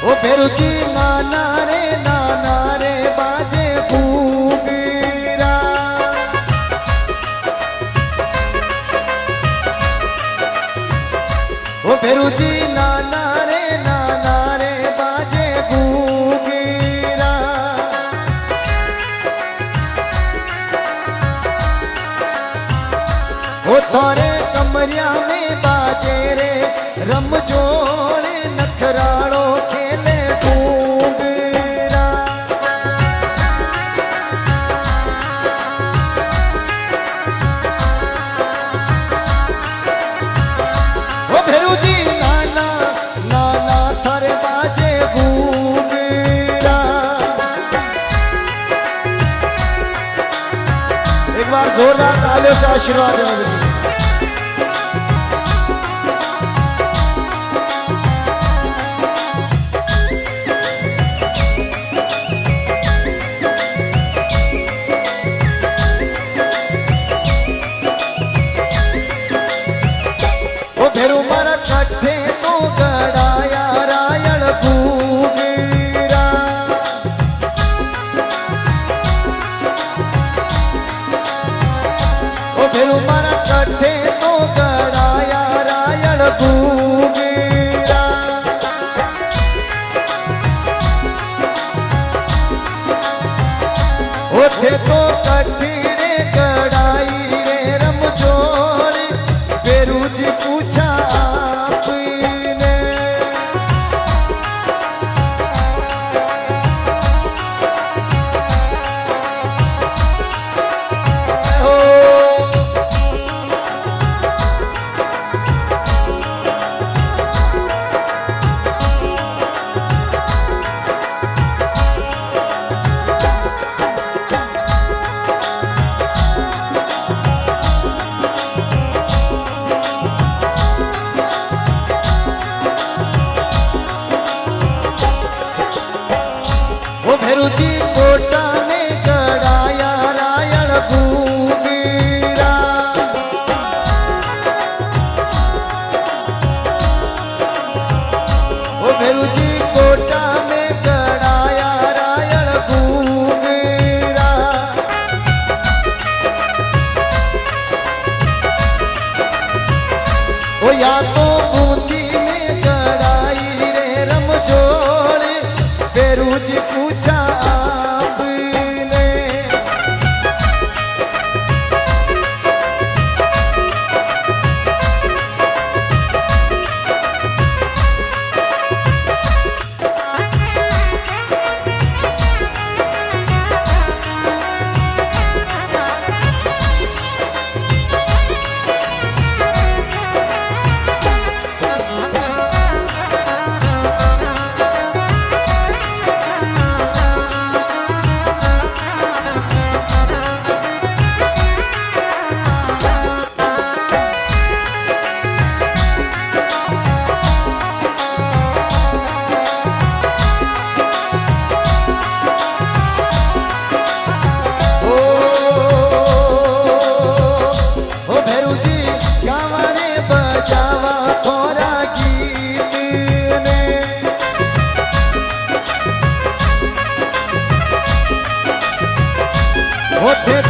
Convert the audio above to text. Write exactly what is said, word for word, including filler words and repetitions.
ओ भेरुजी नाना रे नाना रे बाजे भूगीरा। ओ भेरुजी नाना रे नाना रे बाजे भूगीरा। ओ थारे कमरिया में बाजे रे रमजोड़ नखराड़ो खेले भूगीरा। ओ भेरुजी नाना नाना थारे बाजे भूगीरा। एक बार जोरदार तालियों से आशीर्वाद देना। भेरू मारा कट्ठे तो गड़ाया रायण भूगीरा। ओ भेरू मारा कट्ठे तो गड़ाया रायण भूगीरा। ओ थे तो कट्ठी रे गड़ाई रे रमजोड़ी। भेरू जी पूछा आपने हो। ओ भेरुजी कोटा में गड़ाया रायण भूगीरा। ओ भेरुजी कोटा में गड़ाया रायण भूगीरा। ओ या तो बूंदी में गड़ाई रे रमजोड़। भेरुजी पूछा आपने होते